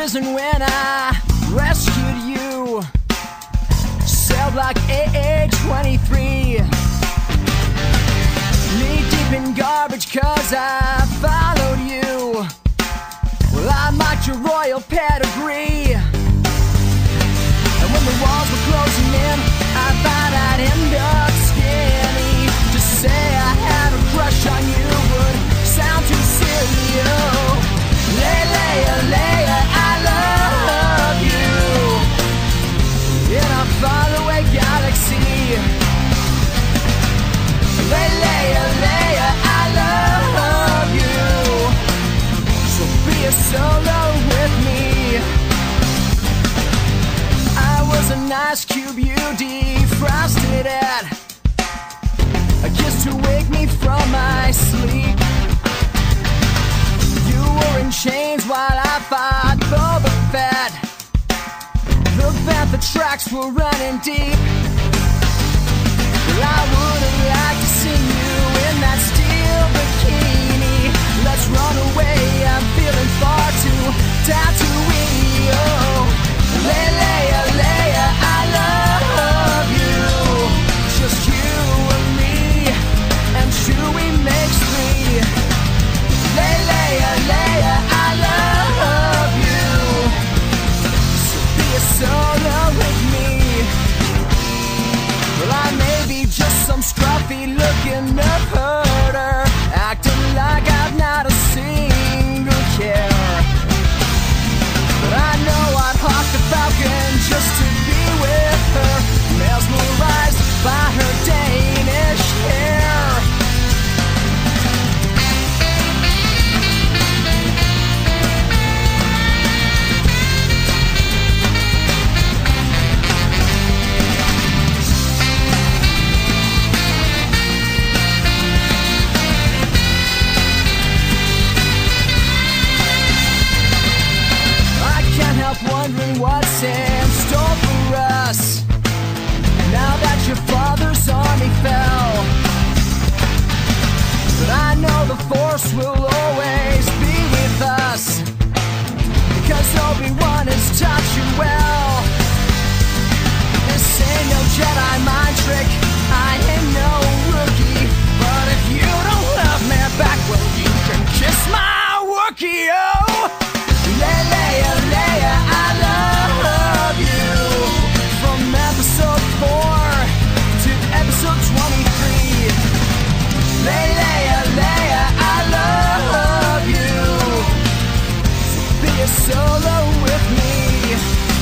prison when I rescued you. Cell block AA-23. Knee deep in garbage cause I followed you. Well, I mocked your royal pedigree. And when the walls were closing in, I thought I'd end up skinny. To say I had a crush on you would sound too silly. Oh, Leia, Leia, I love you. In a faraway galaxy. Leia, Leia, I love you. So be a solo with me. I was an ice cube you defrosted at. A kiss to wake me from my sleep. You were in chains while I fought Boba Fett. The Bantha tracks were running deep. Well, I would have liked to see you in that steel bikini. Let's run away, I'm feeling far too Tatooine. Oh, Leia, Leia, I love you. Just you and me, and Chewie makes three. Leia, Leia, I love you. So be a solo with me. Well, I may be just some scruffy looking nerf herder, acting like I've not a single care. But I know I'd hawk the falcon just to be with her, mesmerized by her Danish hair. Wondering what's in store for us now that your father's army fell. But I know the Force will always be with us, because Obi-Wan has taught you well. This ain't no Jedi mind trick, I ain't no rookie. But if you don't love me back, well, you can kiss my Wookiee. Oh, Leia, Leia, I love you. From episode 4 to episode 23. Leia, Leia, I love you. So be a solo with me.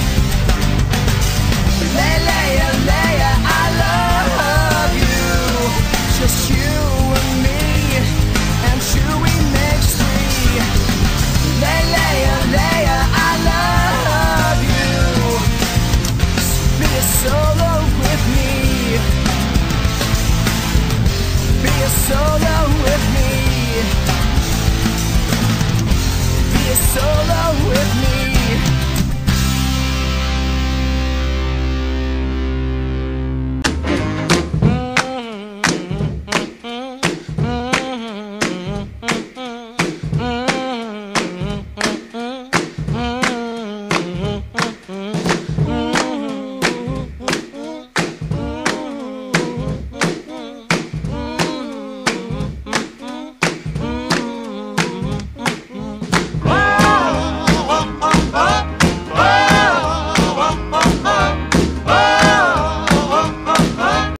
Leia, Leia, I love you. Just you and me, and Chewie makes three. Leia, Leia, I love you. So be a solo with me. Be a solo with me. Be a solo with me.